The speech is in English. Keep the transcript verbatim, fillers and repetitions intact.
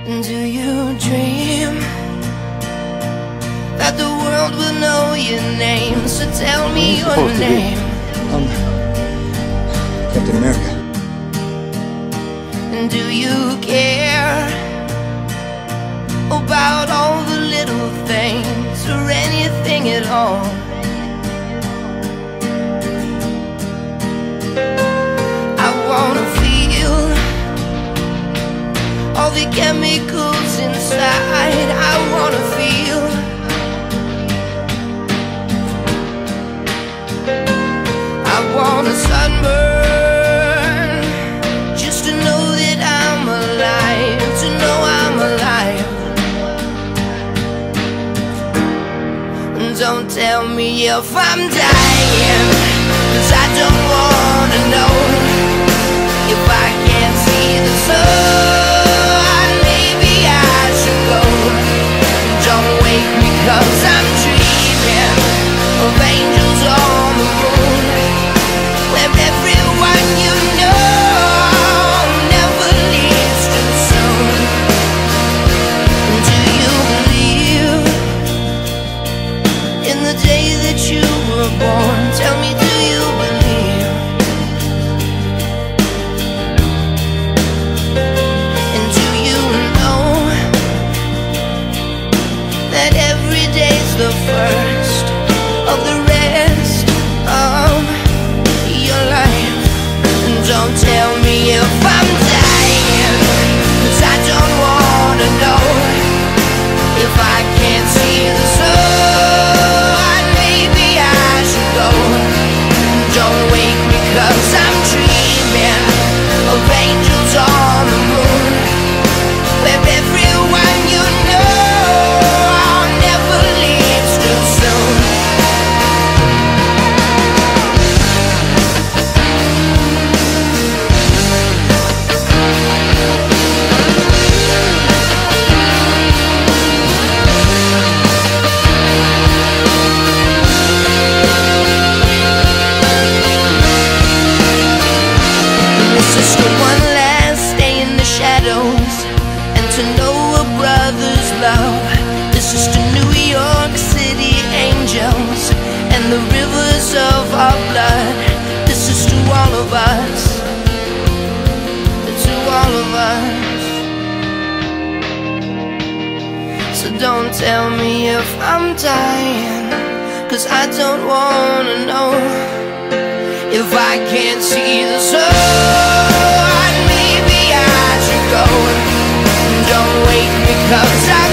Do you dream that the world will know your name? So tell me your name. I'm Captain America. And do you care about all the little things or anything at all? I wanna feel all the chemicals inside. I wanna feel I wanna sunburn just to know that I'm alive, to know I'm alive. Don't tell me if I'm dying, 'cause I don't wanna know. If I can't see the sun, maybe I should go. Don't wake me 'cause I'm dreaming of angels on the moon, where everyone you know never leaves too soon. Do you believe in the day that you were born? Tell me, do you believe? And do you know that every day's the first of the rest of your life? And don't tell me if I'm dying, 'cause I don't wanna know. If I can't see the sun, maybe I should go. Don't wake me 'cause I'm dreaming of angels on the moon, where everyone you know never leaves too soon. This is the one last day in the shadows, and to know a brother's love. This is to New York City angels and the rivers of our blood. This is to all of us, to all of us. So don't tell me if I'm dying, 'cause I don't wanna know. If I can't see the sun, maybe I should go. Don't wake me 'cause I